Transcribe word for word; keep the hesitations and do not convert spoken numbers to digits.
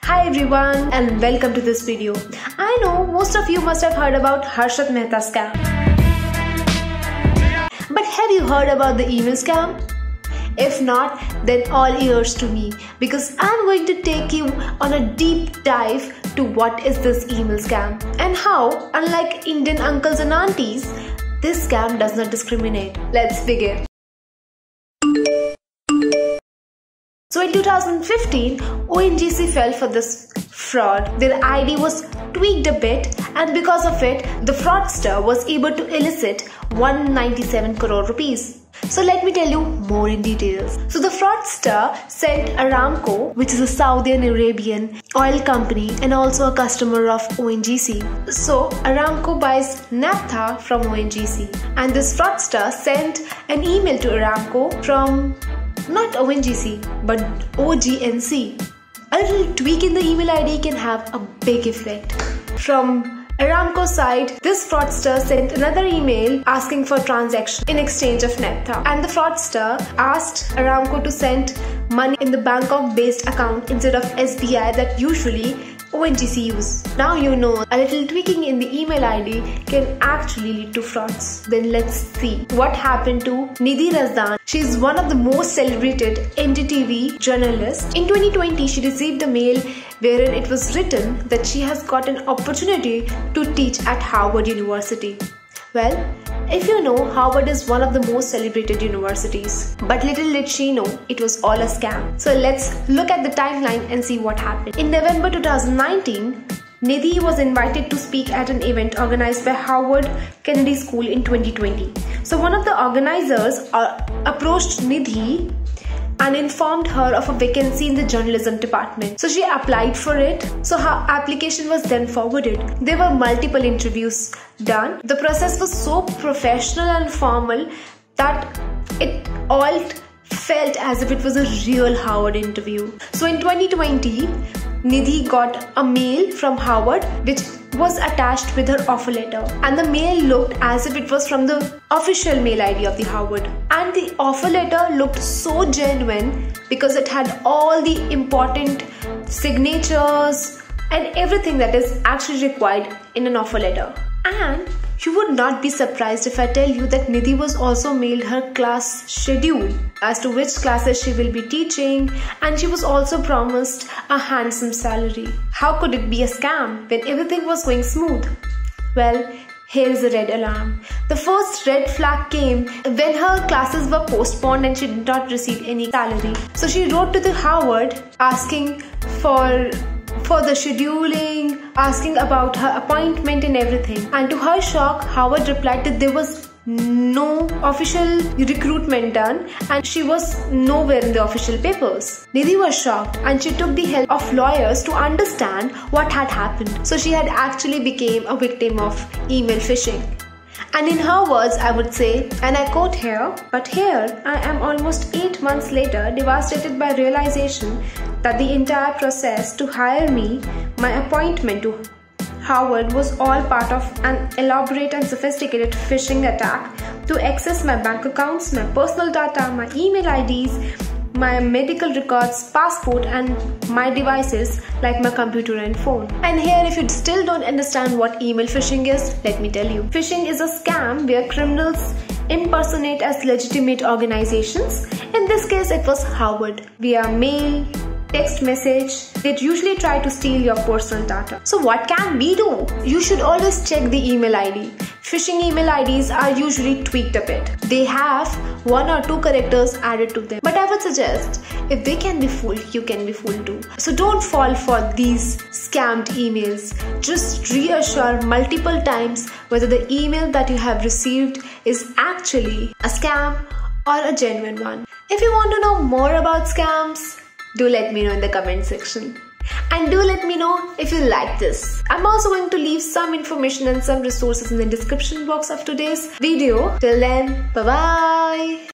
Hi everyone and welcome to this video. I know most of you must have heard about Harshad Mehta scam. But have you heard about the email scam? If not, then all ears to me, because I'm going to take you on a deep dive to what is this email scam and how, unlike Indian uncles and aunties, this scam does not discriminate. Let's begin. So in two thousand fifteen, O N G C fell for this fraud. Their I D was tweaked a bit, and because of it, the fraudster was able to elicit one hundred ninety-seven crore rupees. So let me tell you more in details. So the fraudster sent Aramco, which is a Saudi Arabian oil company and also a customer of O N G C. So Aramco buys naphtha from O N G C, and this fraudster sent an email to Aramco from not O N G C but O G N C. A little tweak in the email I D can have a big effect. From Aramco's side, this fraudster sent another email asking for transaction in exchange of naphtha, and the fraudster asked Aramco to send money in the Bangkok-based account instead of S B I that usually O N G C use. Now you know a little tweaking in the email I D can actually lead to frauds. Then let's see what happened to Nidhi Razdan. She is one of the most celebrated N D T V journalists. In twenty twenty, she received a mail wherein it was written that she has got an opportunity to teach at Harvard University. Well, if you know, Harvard is one of the most celebrated universities. But little did she know, it was all a scam. So let's look at the timeline and see what happened. In November two thousand nineteen, Nidhi was invited to speak at an event organized by Harvard Kennedy School in twenty twenty. So one of the organizers uh, approached Nidhi and informed her of a vacancy in the journalism department. So she applied for it. So her application was then forwarded. There were multiple interviews done. The process was so professional and formal that it all felt as if it was a real Harvard interview. So in twenty twenty, Nidhi got a mail from Harvard which was attached with her offer letter, and the mail looked as if it was from the official mail I D of the Harvard, and the offer letter looked so genuine because it had all the important signatures and everything that is actually required in an offer letter. And you would not be surprised if I tell you that Nidhi was also mailed her class schedule as to which classes she will be teaching, and she was also promised a handsome salary. How could it be a scam when everything was going smooth? Well, here is a red alarm. The first red flag came when her classes were postponed and she did not receive any salary. So she wrote to the Harvard asking for for the scheduling, asking about her appointment and everything. And to her shock, Harvard replied that there was no official recruitment done and she was nowhere in the official papers. Nidhi was shocked and she took the help of lawyers to understand what had happened. So she had actually become a victim of email phishing. And in her words, I would say, and I quote here, "But here I am almost eight months later, devastated by realization that the entire process to hire me, my appointment to Harvard, was all part of an elaborate and sophisticated phishing attack to access my bank accounts, my personal data, my email I Ds, my medical records, passport, and my devices like my computer and phone." And here, if you still don't understand what email phishing is, let me tell you. Phishing is a scam where criminals impersonate as legitimate organizations. In this case, it was Harvard. Via mail, text message, they'd usually try to steal your personal data. So what can we do? You should always check the email I D. Phishing email I Ds are usually tweaked a bit. They have one or two characters added to them. But I would suggest, if they can be fooled, you can be fooled too. So don't fall for these scammed emails. Just reassure multiple times whether the email that you have received is actually a scam or a genuine one. If you want to know more about scams, do let me know in the comment section. And do let me know if you like this. I'm also going to leave some information and some resources in the description box of today's video. Till then, bye bye.